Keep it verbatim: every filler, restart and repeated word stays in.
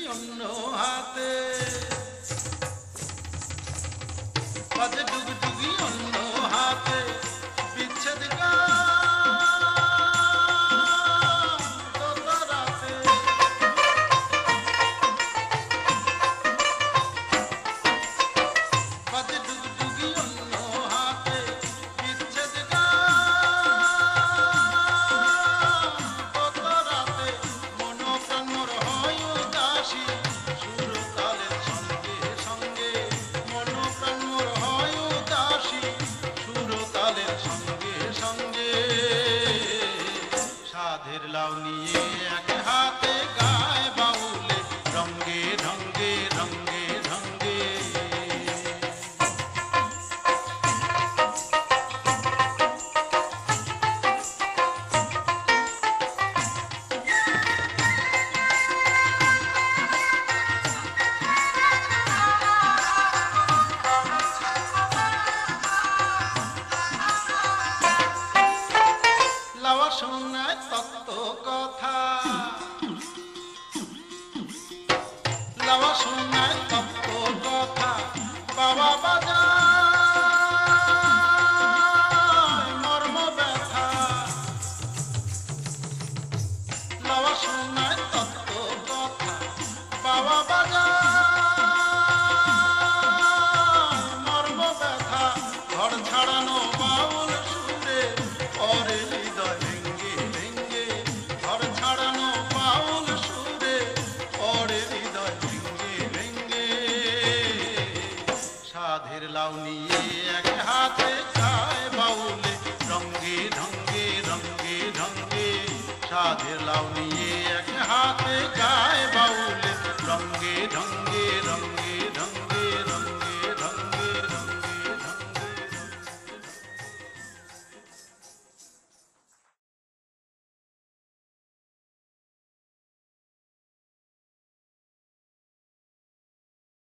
অন্য হাতে বাজে ডুগডুগি অন্য হাতে বিচ্ছেদ সাধের লাউ নিয়ে এক হাতে গায় বাউলে রঙ্গে ঢঙ্গে রঙ্গে ঢঙ্গে লাওয়া শোনায় তত্ত্ব কথা লাওয়া শোনায় তত্ত্ব কথা বাবা বাজায় মর্ম ব্যথা লাওয়া শোনায় তত্ত্ব কথা বাবা বাজায় মর্ম ব্যথা ঘর ছাড়ানো বাউল সুরে পরে হৃদয় ভেঙ্গে ভেঙ্গে ঘর ছাড়ানো বাউল সুরে পরে হৃদয় ভেঙ্গে ভেঙ্গে সাধের লাউ নিয়ে এক হাতে গায় বাউলে রঙ্গে ঢঙ্গে রঙ্গে ঢঙ্গে সাধের লাউ নিয়ে এক হাতে গায় বাউলে রঙ্গে ঢঙ্গে